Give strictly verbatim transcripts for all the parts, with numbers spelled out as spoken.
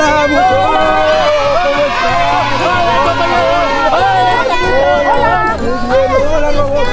¡Hola, bufón! ¿Cómo estás? ¡Hola, compañero! ¡Hola, robot!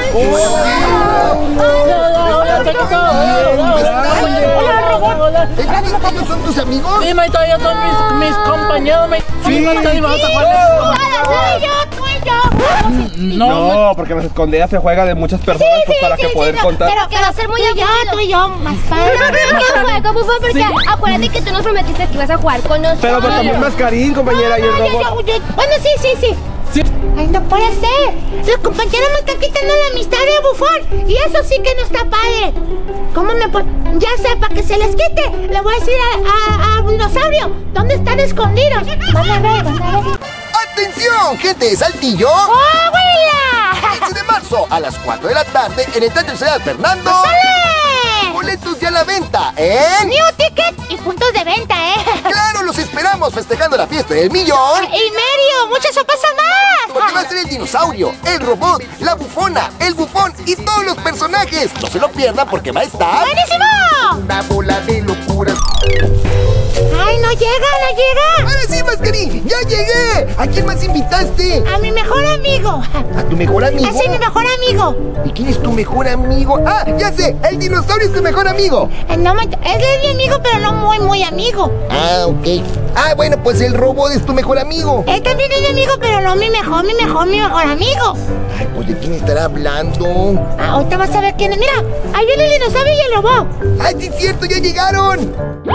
¡Hola! ¿Ellos son tus amigos? Sí, Maito, ellos son mis, mis compañeros, Maito. Sí, Mascari, vamos a jugar. ¡Soy yo, tú y yo! No, No, porque las escondidas se juega de muchas personas pues, para que poder no, contar. Pero que va a ser muy aburrido. Tú y yo, más padre. Yo quiero jugar con Bufón porque acuérdate que tú nos prometiste que ibas a jugar con nosotros. Pero pues también Mascarín, compañera, y el No, yo- robot. yo- yo- Bueno, sí, sí, sí. sí. Ay, no puede ser. Los compañeros me están quitando la amistad de Bufón. Y eso sí que no está padre. ¿Cómo me puede...? Ya sé, para que se les quite, le voy a decir a, a, a Dinosaurio dónde están escondidos. Van a ver, van a ver. ¡Atención, gente de Saltillo! ¡Oh, abuela! quince de marzo a las cuatro de la tarde en el Teatro Ciudad Fernando. ¡Sale! Boletos ya a la venta en... New Ticket y puntos de venta, ¿eh? ¡Claro, los esperamos festejando la fiesta del millón! ¡Y medio! ¡Muchas sopas más! Porque va a ser el dinosaurio, el robot, la bufona, el bufón y todos los personajes. No se lo pierdan porque va a estar... ¡Buenísimo! Una bola de locuras. ¡Ay, no llega, no llega! ¡Ahora sí, Mascarín! ¡Ya llegué! ¿A quién más invitaste? A mi mejor amigo. ¿A tu mejor amigo? Así, mi mejor amigo. ¿Y quién es tu mejor amigo? ¡Ah, ya sé! ¡El dinosaurio es tu mejor amigo! Eh, No, me- él es mi amigo, pero no muy, muy amigo. Ah, ok. Ah, bueno, pues el robot es tu mejor amigo. Él también es mi amigo, pero no mi mejor, mi mejor, mi mejor amigo. Ay, pues ¿de quién estará hablando? Ah, ahorita vas a ver quién es. Mira, ahí viene el dinosaurio y el robot. ¡Ay, sí es cierto! ¡Ya llegaron!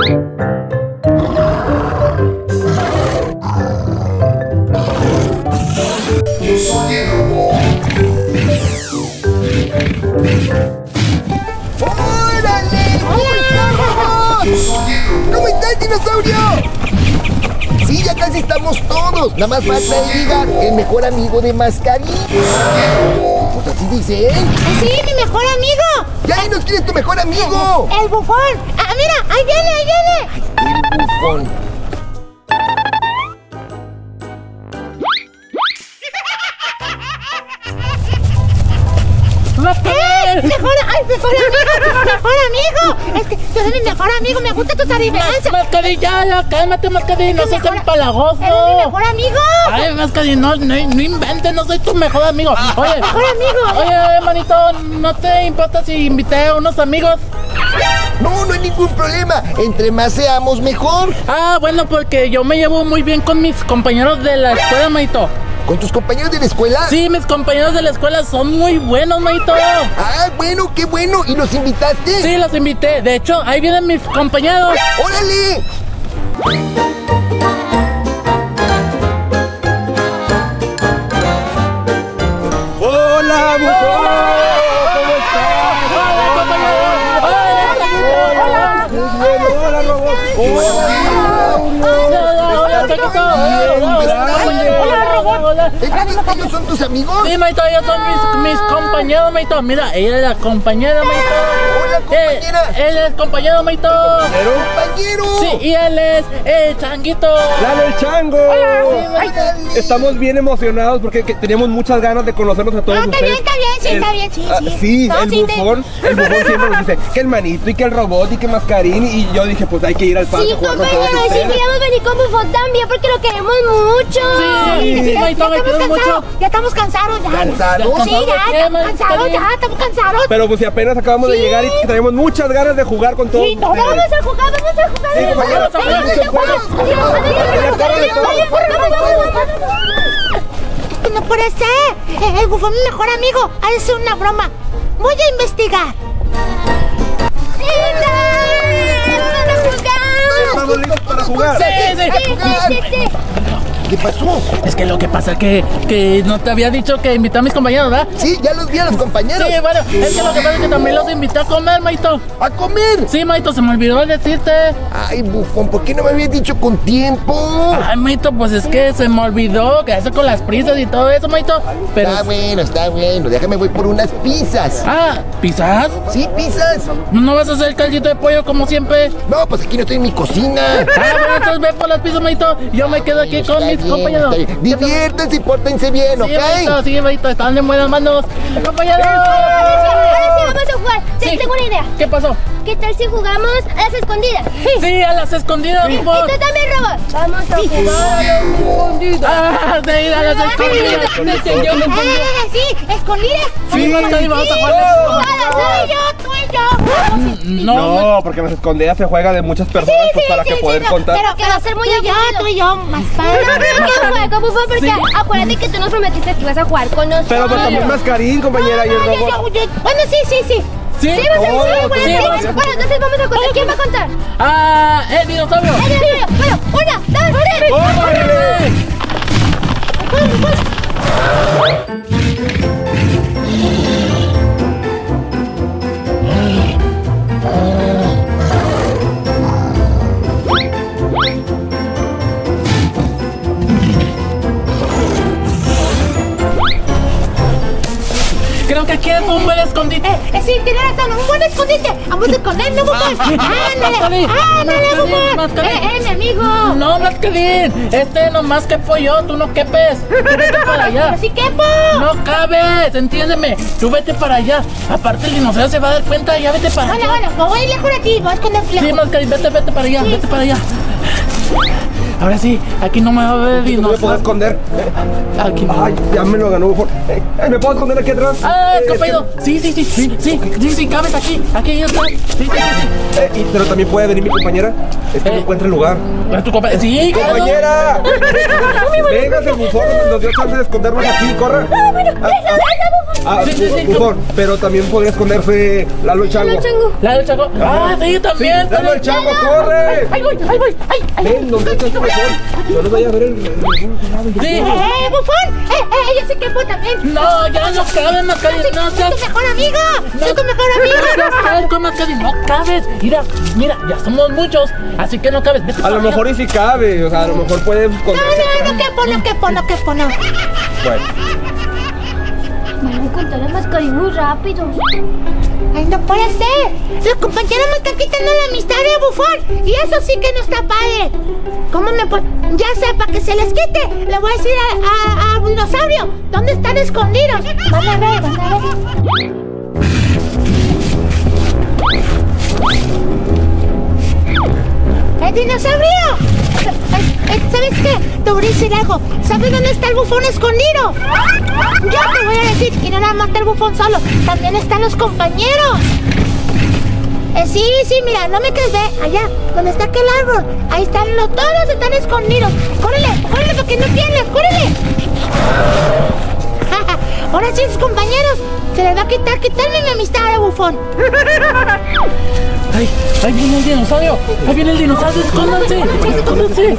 Yo soy el robot. ¡Órale! ¿Cómo estás, robot? Yo soy ¿Cómo estás, dinosaurio? Sí, ya casi estamos todos. Nada más falta el Edgar, el mejor amigo de Mascarín. Pues así dice él. Sí, mi mejor amigo. ¡Ya dinos quién es tu mejor amigo! El bufón. Ah, mira, ahí viene, ahí viene. El bufón. ¡Eh! ¡Mejor, ay, mejor amigo! ¡Mejor amigo! Este, tú eres mi mejor amigo, me gusta tu adivinanza. Mascari, ya, ya, cálmate, Mascari, no seas mejor- empalagoso. ¡Eres mi mejor amigo! Ay, Mascari, no, no, no inventes, no soy tu mejor amigo. Oye, ¡Mejor amigo! oye, manito, ¿no te importa si invité a unos amigos? No, no hay ningún problema. Entre más seamos, mejor. Ah, bueno, porque yo me llevo muy bien con mis compañeros de la escuela, manito. ¿Con tus compañeros de la escuela? Sí, mis compañeros de la escuela son muy buenos, manito. Ah, bueno, qué bueno. ¿Y los invitaste? Sí, los invité. De hecho, ahí vienen mis compañeros. ¡Órale! ¡Hola, bufón! ¿Cómo estás? Hola, compañero. Hola, ¡Hola, hola, robot! Hola, robot. ¿Entonces ellos son tus amigos? Sí, Maito, ellos son mis, mis compañeros, Maito. Mira, ella es la compañera, Maito. Hola, compañera. Eh, él es compañero, Maito. ¡Compañero! Sí, y él es el changuito. ¡Lalo el chango! ¡Ay, dale! Estamos bien emocionados porque que teníamos muchas ganas de conocerlos a todos Ah, está ustedes. bien, está bien, sí, El- está bien, sí, ah, sí. sí, No, el sí, te- bufón, el bufón siempre nos dice que el manito y que el robot y que Mascarín y yo dije pues hay que ir al parque Sí, a jugar con compañero, todos sí, ustedes. queríamos venir con Bufón también porque lo queremos mucho. Sí, sí, ya, Maito, ya me estamos quieres cansados, mucho. ya estamos cansados, ya. ¿Cansados? Sí, ya, ¿Cansados de qué, estamos Maito? cansados, ya, estamos cansados. Pero pues si apenas acabamos de Sí. llegar y traemos muchas ganas de jugar con todos Sí, no, ustedes. vamos a jugar, vamos a jugar. Sí, compañero, Vamos a jugar, vamos a vamos a jugar. jugar. Sí, vamos a jugar, Ya, vamos a córrele, jugar, córrele, vamos a jugar, vamos a jugar. Esto no puede ser. Eh, El Bufón, mi mejor amigo, ha de ser una broma. Voy a investigar. ¿Estamos listos para jugar? Sí, sí. Sí, sí, sí. ¿Qué pasó? Es que lo que pasa es que, que no te había dicho que invité a mis compañeros, ¿verdad? Sí, ya los vi a los compañeros. Sí, bueno, es que lo que pasa es que también los invité a comer, Maito. ¡A comer! Sí, Maito, se me olvidó decirte. Ay, bufón, ¿por qué no me habías dicho con tiempo? Ay, Maito, pues es que se me olvidó que hace con las prisas y todo eso, Maito. Pero. Está bueno, está bueno. Déjame, voy por unas pizzas. Ah, ¿pizzas? ¿Sí, pizzas? ¿No vas a hacer caldito de pollo como siempre? No, pues aquí no estoy en mi cocina. Ah, bueno, entonces ve por las pizzas, Maito. Yo me quedo aquí con Está mis bien, compañeros. está bien. Diviértanse y pórtense bien, ¿ok? Sí, Maito, sí, Maito, están en buenas manos. ¡Compañeros! Ahora sí vamos a jugar. Sí, Sí. tengo una idea. ¿Qué pasó? ¿Qué tal si jugamos a las escondidas? Sí, a las escondidas, Y por favor. tú también, Robot. Vamos a jugar a los escondidos. Ah, de ir a las escondidas. Me entendió, me entendió. Eh, sí, escondidas. Sí, Mascarín, vamos a jugar. Jugada, soy yo, tú y yo. No, No, porque las escondidas se juega de muchas personas pues, para que poder no, contar. Pero que va a ser muy yo, tú y yo, más padre. No, pero que juego, Bufón, porque acuérdate que tú nos prometiste que ibas a jugar con nosotros. Pero pues también Mascarín, compañera, y el No, yo- robot. yo- yo- Bueno, sí, sí, sí. sí. Sí, vas a Oh, sí, bueno, sí, sí. vamos a- Bueno, entonces vamos a contar. ¿Quién va a contar? Ah, eh, dinosaurio. Ay, Dios mío. Bueno, una, dos, tres. ¡Órale! Creo que aquí es un buen escondite. Eh, eh, sí, tienes razón, un buen escondite. Vamos a escondernos, Bufón. Ándale, Mascarín, ándale, Mascarín, Bufón. Mascarín. Eh, eh, mi amigo. No, Mascarín. Este nomás que fue yo, tú no quepes. Tú vete para allá. Pero sí quepo. No cabes, entiéndeme. Tú vete para allá. Aparte el dinosaurio se va a dar cuenta, ya vete para Bueno, allá. bueno, me voy a ir lejos de ti. Voy a esconder Sí, lejos. Mascarín, vete, vete para allá, vete para allá. Ahora sí, aquí no me va a ver ¿No me puedo dinosaurio. esconder? Aquí no. Ay, ya me lo ganó, Bufón. Eh, eh, ¿Me puedo esconder aquí atrás? Ah, Eh, compañero. Sí, sí, sí, sí, sí, sí, sí, cabes aquí. Aquí ya está. Sí, sí, sí. eh, y- pero también puede venir mi compañera. Es que Eh. no encuentra el lugar. sí. Tu compa- Sí, claro. ¡Compañera! Véngase, Bufón, nos dio chance de escondernos aquí, corra. Ah, ah, ah, Sí, sí, sí. Bufón, pero también podría esconderse Lalo el Chango. La del Chaco. Ah, sí, Sí, también. Lalo el Chango, corre. Ahí voy, ahí voy. Ay, ay. Ven, ¿dónde está ese Bufón? No nos vaya a ver el... el- Sí. Eh, Bufón. Eh, eh, yo sé quepo también. No, ya no cabe, Mascarín. Soy, No soy seas. tu mejor amigo. Soy No. tu mejor No amigo. seas terco, Mascarín. No cabes. Mira, mira, ya somos muchos. Así que no cabes. Vete A para lo allá. mejor y si cabe, o sea, a lo mejor puede No, esconderse. no, no quepo, no quepo, no quepo, no. Bueno, Van a encontrar a Mascarín muy rápido. Ay, no puede ser. Los compañeros me están quitando la amistad de Bufón. Y eso sí que no está padre. ¿Cómo me puede...? Ya sé, para que se les quite, le voy a decir a, a, a Dinosaurio dónde están escondidos. Van a ver, van a ver. ¡Eh, Dinosaurio! Eh, eh, ¿Sabes qué? Te voy a decir algo. ¿Sabes dónde está el Bufón escondido? Yo te voy a decir, y no nada más está el Bufón solo, también están los compañeros. Eh, sí, sí, mira, no me crees, ve, allá, donde está aquel árbol. Ahí están, los, todos están escondidos. ¡Córrele, córrele, porque no pierdes, córrele! Ahora sí, sus compañeros, se les va a quitar, quitarme mi amistad de Bufón. Ay, ahí viene el dinosaurio. Ahí viene el dinosaurio. Escóndanse. Escóndanse.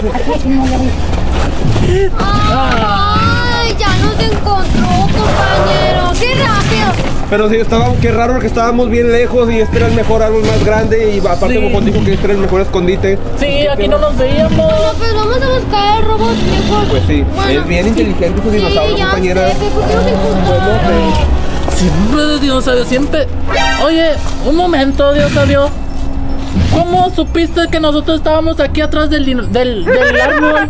Ay, ya nos encontró, compañero. ¡Qué rápido! pero sí, estaba, qué raro porque estábamos bien lejos y este era el mejor árbol más grande y aparte Sí. Bufón dijo que este era el mejor escondite. Sí, aquí no nos veíamos. No, pues vamos a buscar el robot mejor. Pues sí, Bueno, es bien inteligente su Sí, dinosaurio, ya compañera. sé, pero ¿por qué nos encontraron? Siempre de dinosaurio, siempre. Oye, un momento, dinosaurio. ¿Cómo supiste que nosotros estábamos aquí atrás del, dino- del, del árbol?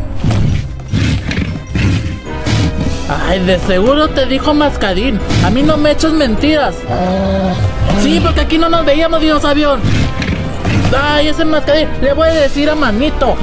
Ay, de seguro te dijo Mascarín. A mí no me eches mentiras. Sí, porque aquí no nos veíamos, dinosaurio. Ay, ese Mascarín. Le voy a decir a Manito.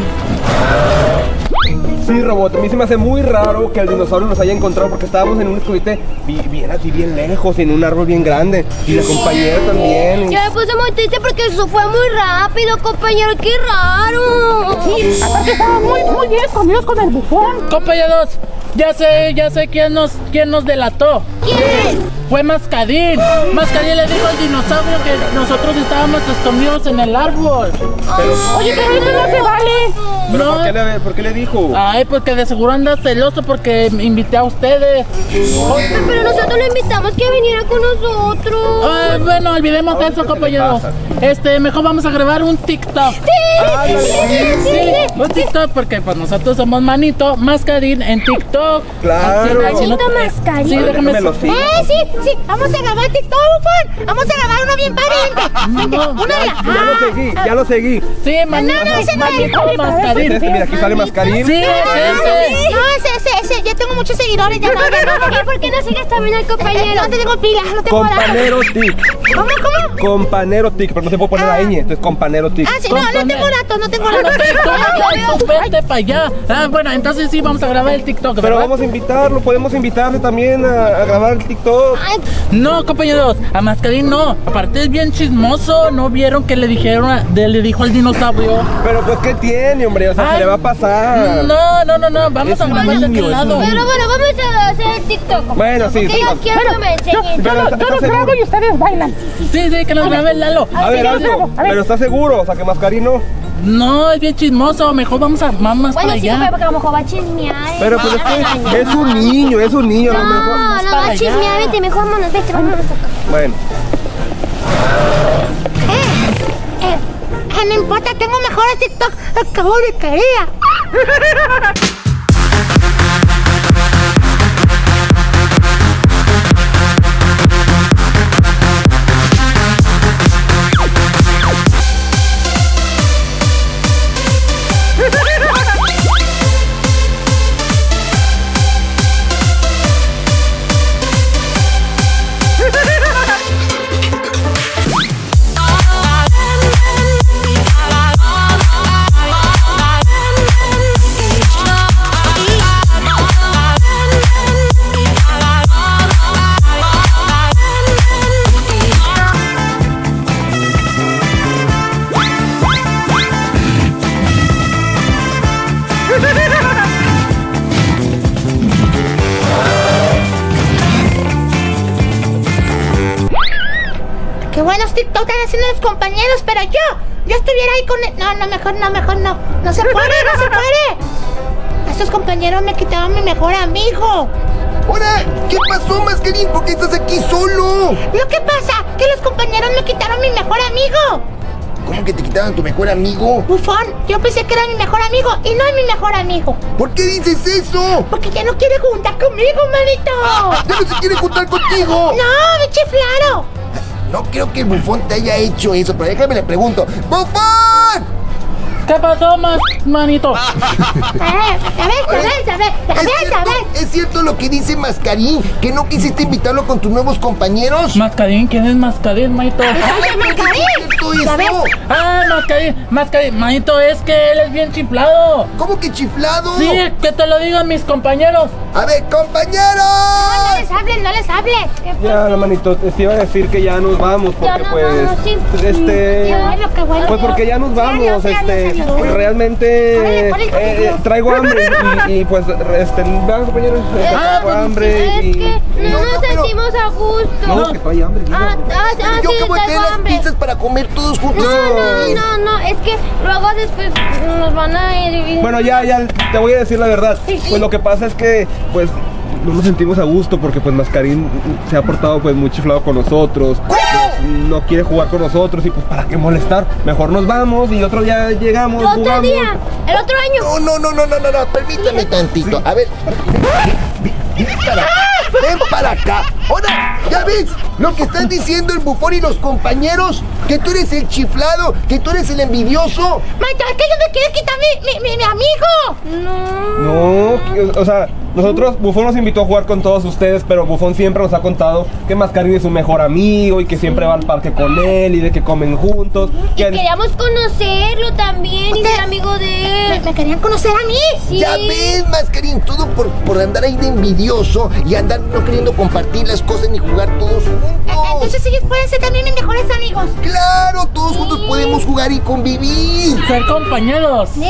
Sí, Robot, a mí se me hace muy raro que el dinosaurio nos haya encontrado porque estábamos en un escondite bi- bien así, bien lejos, en un árbol bien grande. Y la compañera también. y- Yo me puse muy triste porque eso fue muy rápido, compañero. ¡Qué raro! Aparte estaban muy, muy bien escondidos con el Bufón. Compañeros, ya sé, ya sé quién nos, quién nos delató. ¿Quién? Fue Mascarín. Mascarín le dijo al dinosaurio que nosotros estábamos escondidos en el árbol. Oye, pero eso no se vale. ¿Pero No. por, qué le, por qué le dijo? Ay, pues que de seguro anda celoso porque me invité a ustedes. Pero nosotros lo invitamos que viniera con nosotros. Ay, bueno, olvidemos de eso, compañeros. Este, mejor vamos a grabar un TikTok. Ándale, sí. Sí, un TikTok porque pues nosotros somos Manito, Mascarín en TikTok. Claro. Así no- Manito Mascarín. Sí, déjame. Déjamelo, sí. Eh, sí, sí, vamos a grabar TikTok, Bufón. Vamos a grabar uno bien padre, vente. Vente, No, uno de la... Ya lo seguí, ya lo seguí. Sí, Manito, no, ese no es. Manito, Es Mascarín. este, mira, aquí sale Mascarín. Sí, es ese. No, ese, ese, ese, ya tengo muchos seguidores, ya no, ya no. ¿Y por qué no sigues también al compañero? No tengo pila, no tengo nada. Compañero tic. ¿Cómo, cómo? Compañero tic, pero no se puede poner la ñ, entonces compañero tic. Ah, sí, no, no tengo datos, no tengo datos. Tú vete para allá. Ah, bueno, entonces sí vamos a grabar el TikTok, Pero ¿verdad? vamos a invitarlo, podemos invitarle también a, a grabar el TikTok. Ay, No, compañeros, a Mascarín no. Aparte es bien chismoso. ¿No vieron que le dijeron, a- de- le dijo al dinosaurio? Pero pues, ¿qué tiene, hombre? O sea, Ay, se le va a pasar. No, no, no, no. Vamos Es a un grabar de niño, aquel es un lado. niño. Pero bueno, vamos a hacer el TikTok. Bueno, sí, Porque sí, yo vamos. quiero que me enseñen. Pero está- está seguro. y ustedes bailan. Sí, sí, que nos grabe el Lalo. A ver, algo. Pero está seguro, o sea, que Mascarín no. No, es bien chismoso. Mejor vamos a armar más Bueno, para sí, allá. porque a lo mejor va a chismear. Pero pues es que es un niño, es un niño, a lo mejor. No, no para va a allá. chismear. Vete, mejor vámonos, vete, vámonos acá. Bueno. Eh, eh, no importa, tengo mejores TikTok. Acabo de quería. Qué buenos TikTok están haciendo los compañeros, pero yo, yo estuviera ahí con él. No, no, mejor no, mejor no. No se puede, no se puede. Estos compañeros me quitaron mi mejor amigo. ¡Hola! ¿Qué pasó, Mascarín? ¿Por qué estás aquí solo? Lo que pasa, que los compañeros me quitaron mi mejor amigo. ¿Cómo que te quitaron tu mejor amigo? Bufón, yo pensé que era mi mejor amigo y no es mi mejor amigo. ¿Por qué dices eso? Porque ya no quiere juntar conmigo, manito. ¡Ya no se quiere juntar contigo! No, me chiflaron. No creo que el Bufón te haya hecho eso, pero déjame le pregunto. ¡Bufón! ¿Qué pasó, más manito? A ver, a ver, a ver, a ver, a ¿Es ver, a cierto, ver. ¿Es cierto lo que dice Mascarín? ¿Que no quisiste invitarlo con tus nuevos compañeros? Mascarín, ¿quién es Mascarín, manito? Ay, Mascarín. ¿Es cierto ¿Ya ves? eso? Ah, Mascarín, Mascarín, manito, es que él es bien chiflado. ¿Cómo que chiflado? Sí, que te lo digan mis compañeros. A ver, No compañeros. les hables, no les hables. Ya, no, manito, te iba a decir que ya nos vamos, porque Ya nos pues, vamos, sí. este, Qué bueno, qué bueno. pues porque ya nos vamos, Adiós, adiós, este, adiós. pues, realmente, Órale, órale, órale. eh, traigo hambre y, y, pues, este, vean compañeros, eh, Ah, traigo pues, hambre Es y... que no No, no, nos pero- sentimos a gusto. No, que trae hambre, diga. Ah, ah, ah, Yo sí, que voy a traer tengo las hambre. pizzas para comer todos juntos. No, no, no, no, es que luego después nos van a ir. Bueno, ya, ya, te voy a decir la verdad. Pues lo que pasa es que, pues, no nos sentimos a gusto porque, pues, Mascarín se ha portado, pues, muy chiflado con nosotros. Pues, no quiere jugar con nosotros y, pues, ¿para qué molestar? Mejor nos vamos y otro día llegamos, El otro jugamos. día, el otro año. No, no, no, no, no, no, no, permítame tantito. A ver, ven, ven para acá, ven para acá. Ahora, ¿ya ves lo que están diciendo el Bufón y los compañeros? Que tú eres el chiflado, que tú eres el envidioso. Manito, es que ellos me quieren quitar mi, mi, mi, mi amigo. No. No, que- o sea, nosotros, Bufón nos invitó a jugar con todos ustedes, pero Bufón siempre nos ha contado que Mascarín es su mejor amigo y que siempre va al parque con él y de que comen juntos. Y Que queríamos conocerlo también y ser amigo de Me, él. me querían conocer a mí. Sí. Ya ves, Mascarín, todo por, por andar ahí de envidioso y andar no queriendo compartir las cosas ni jugar todos Eh, juntos. Entonces ellos pueden ser también mis mejores amigos. Claro, todos juntos podemos jugar y convivir. Ser compañeros. Sí.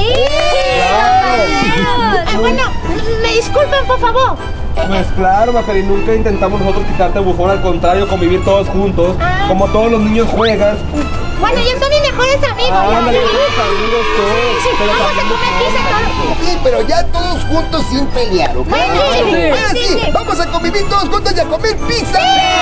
Eh, bueno, me disculpen, por favor. Pues claro, Mascarín, nunca intentamos nosotros quitarte a Bufón, al contrario, convivir todos juntos, Ah. como todos los niños juegan. Bueno, ellos son mis mejores amigos. Ah, ya. ándale, somos amigos todos. Sí, pero vamos a también comer pizza todos. Sí, pero ya todos juntos sin pelear, ¿ok? Bueno, sí, Ahora sí, sí, sí. vamos a convivir todos juntos y a comer pizza.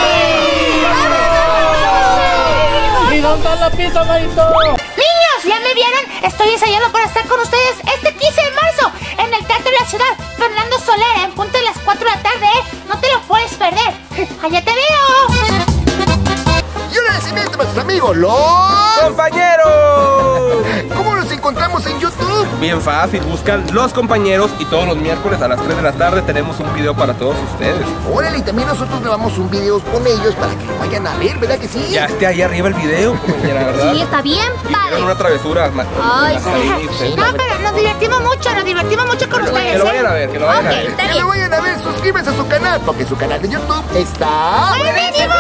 ¿Y dónde está la pizza, manito? Niños, ¿ya me vieron? Estoy ensayando para estar con ustedes este quince de marzo en el Teatro de la Ciudad Fernando Soler en punto de las cuatro de la tarde, ¿eh? No te lo puedes perder. ¡Allá te veo! Y un agradecimiento a nuestros amigos, los... ¡Compañeros! ¿Cómo nos encontramos en YouTube? Bien fácil, buscan Los Compañeros y todos los miércoles a las tres de la tarde tenemos un video para todos ustedes. Órale, y también nosotros grabamos un video con ellos para que lo vayan a ver, ¿verdad que sí? Ya esté ahí arriba el video, compañera, ¿verdad? Sí, está bien Hicieron padre. una travesura. ma- Ay, Mascarín y sí. ustedes. No, pero nos divertimos mucho, nos divertimos mucho con Que ustedes, lo ¿eh? vayan a ver, que lo vayan a Ok, ver. está Que bien. lo vayan a ver, suscríbanse a su canal, porque su canal de YouTube está... ¡Buenísimo!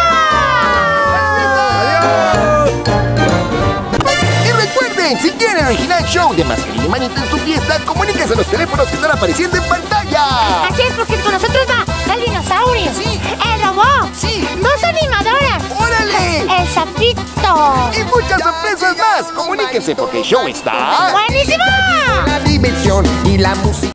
¡Adiós! Y recuerden, si quieren el original show de Mascarín y Manito en su fiesta, comuníquense a los teléfonos que están apareciendo en pantalla. Así es, porque con nosotros va el dinosaurio, Sí. el robot, Sí. dos animadoras, ¡Órale! el sapito. Y muchas sorpresas más. Comuníquense porque el show está... ¡Buenísimo! La diversión y la música.